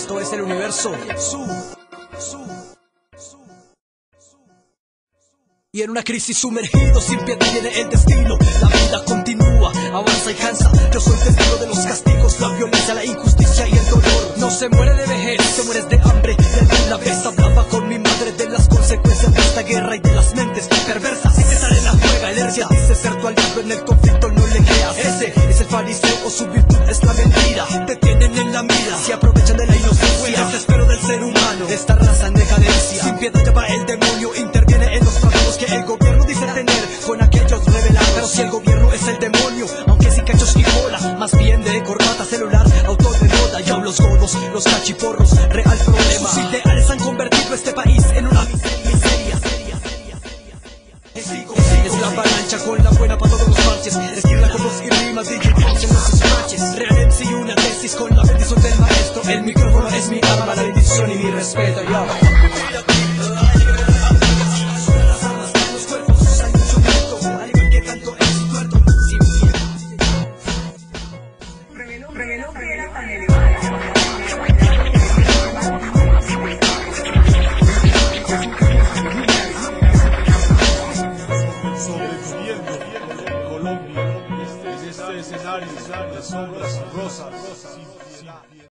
Esto es el universo. Y en una crisis sumergido, sin piedad viene el destino. La vida continúa, avanza y cansa. Yo soy testigo de los castigos, la violencia, la injusticia y el dolor. No se muere de vejez, se muere de hambre. Y la vez hablaba con mi madre de las consecuencias de esta guerra y de las mentes perversas. Esa arena juega, herencia dice ser tu aliado en el conflicto, no le creas. Ese es el fariseo o su virtud es la mentira. Te tienen en la mira, se aprovechan de la inocencia, el desespero del ser humano, esta raza en decadencia. Sin piedad lleva el demonio, interviene en los tratados que el gobierno dice tener con aquellos revelados. Pero si el gobierno es el demonio, aunque sin cachos y cola, más bien de corbata, celular, auto de moda, y los godos, los cachiporros, real problema. Sus ideales han convertido este país en una miseria. Es la avalancha con la buena para todos los parches. Esquirla con voz y rimas, DJ Fox en los scratches. Real MC y una tesis con la bendición del maestro. El micrófono es mi arma, la bendición y mi respeto, yo. Reveló que era tan elevada. Sobreviviendo en Colombia, en este escenario de sombras rosas, sin piedad.